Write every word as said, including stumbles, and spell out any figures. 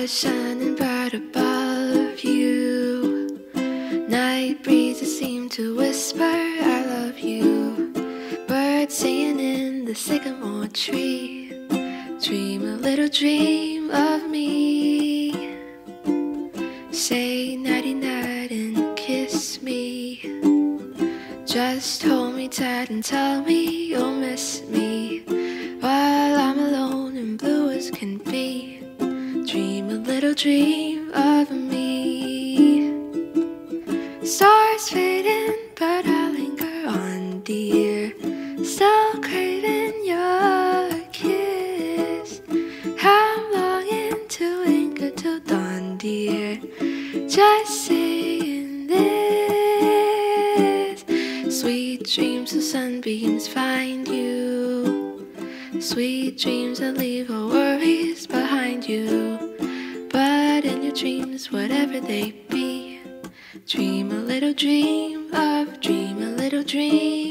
Stars shining bright above you. Night breezes seem to whisper, I love you. Birds singing in the sycamore tree. Dream a little dream of me. Say nighty night and kiss me. Just hold me tight and tell me you'll miss me while I'm alone and blue as can be. Dream a little dream of me. Stars fading, but I linger on, dear. Still craving your kiss. I'm longing to linger till dawn, dear. Just saying this. Sweet dreams of sunbeams find you. Sweet dreams that leave all worries behind you. But in your dreams, whatever they be, dream a little dream of, dream a little dream.